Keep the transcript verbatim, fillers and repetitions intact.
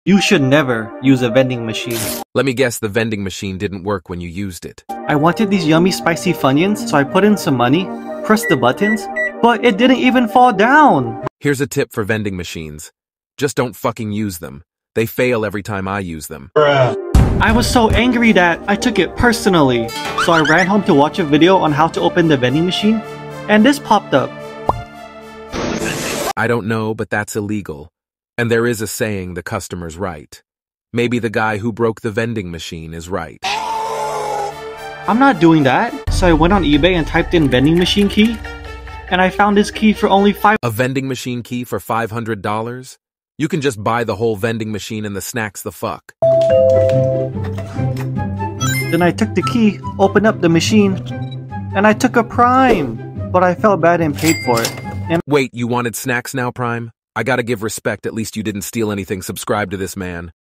You should never use a vending machine. Let me guess, the vending machine didn't work when you used it. I wanted these yummy spicy Funyuns, so I put in some money, pressed the buttons, but it didn't even fall down. Here's a tip for vending machines. Just don't fucking use them. They fail every time I use them. Bruh. I was so angry that I took it personally. So I ran home to watch a video on how to open the vending machine, and this popped up. I don't know, but that's illegal. And there is a saying, the customer's right. Maybe the guy who broke the vending machine is right. I'm not doing that. So I went on eBay and typed in vending machine key, and I found this key for only five. A vending machine key for five hundred dollars? You can just buy the whole vending machine and the snacks the fuck. Then I took the key, opened up the machine, and I took a Prime. But I felt bad and paid for it. And Wait, you wanted snacks now, Prime? I gotta give respect, at least you didn't steal anything. Subscribe to this man.